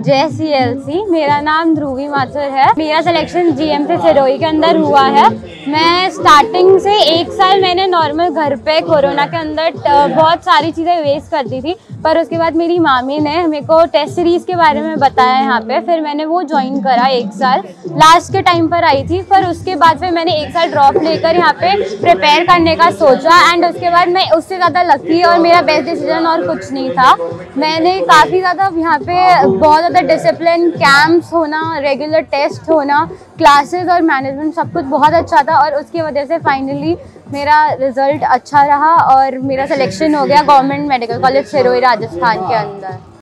जय CLC। मेरा नाम ध्रुवी माथुर है। मेरा सिलेक्शन GMC सिरोही के अंदर हुआ है। मैं स्टार्टिंग से 1 साल मैंने नॉर्मल घर पे कोरोना के अंदर बहुत सारी चीज़ें वेस्ट कर दी थी, पर उसके बाद मेरी मामी ने मेरे को टेस्ट सीरीज़ के बारे में बताया यहाँ पे, फिर मैंने वो ज्वाइन करा। 1 साल लास्ट के टाइम पर आई थी, पर उसके बाद फिर मैंने 1 साल ड्रॉप लेकर यहाँ पे प्रिपेयर करने का सोचा एंड उसके बाद मैं उससे ज़्यादा लकी और मेरा बेस्ट डिसीजन और कुछ नहीं था। मैंने काफ़ी ज़्यादा यहाँ पे बहुत ज़्यादा डिसिप्लिन, कैंप्स होना, रेगुलर टेस्ट होना, क्लासेस और मैनेजमेंट सब कुछ बहुत अच्छा था और उसकी वजह से फाइनली मेरा रिजल्ट अच्छा रहा और मेरा सिलेक्शन हो गया government medical college Sirohi Rajasthan के अंदर।